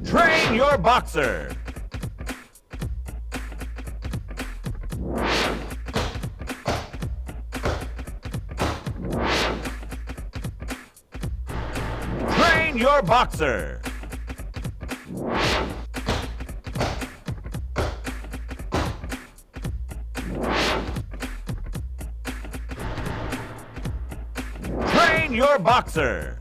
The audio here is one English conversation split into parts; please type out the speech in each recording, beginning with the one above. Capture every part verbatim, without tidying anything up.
Train your boxer. Train your boxer. Train your boxer.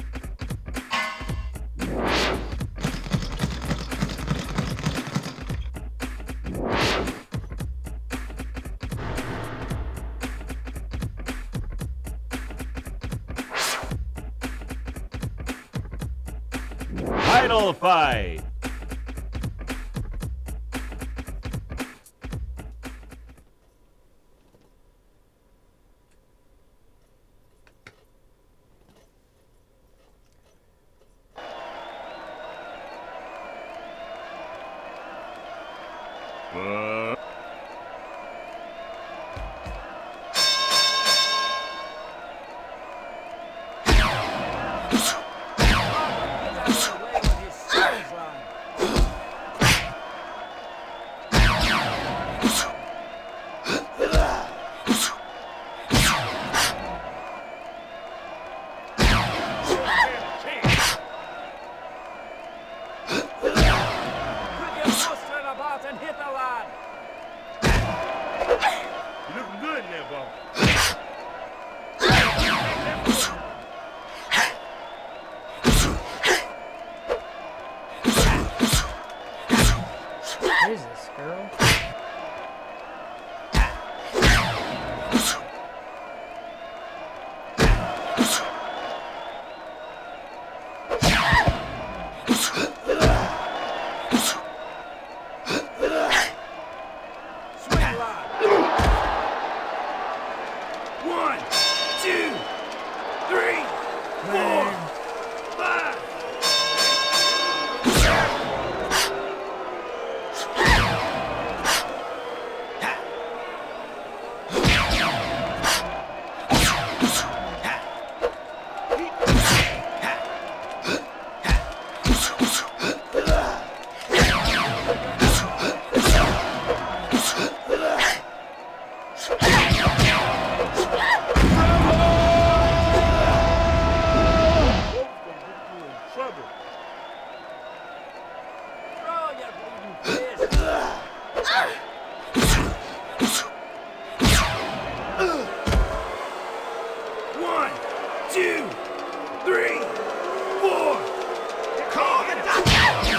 Title fight. Uh. And hit the line. You looking good in there, ball. What is this, girl? One, two, three, four, five. One, two, three, four. Call the doctor.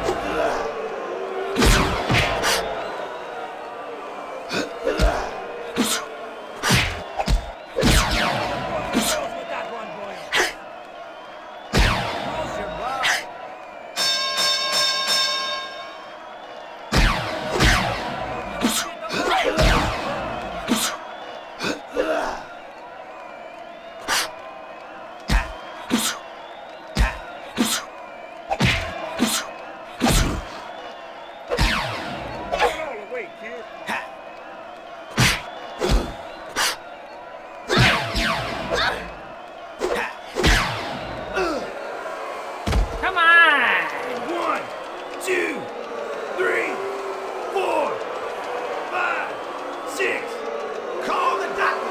Two, three, four, five, six. Call the doctor.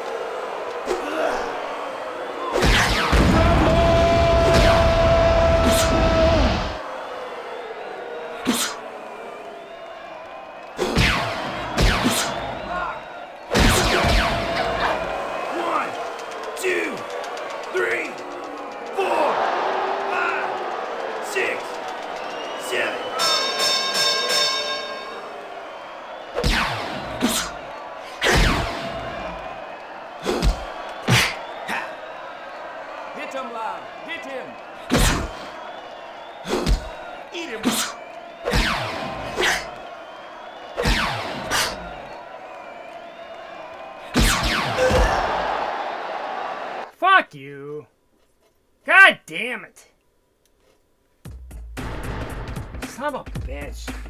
One, two, three, four, five, six. Seven. Hit him, lad. Hit him. Eat him. Fuck you. God damn it. Son of a bitch.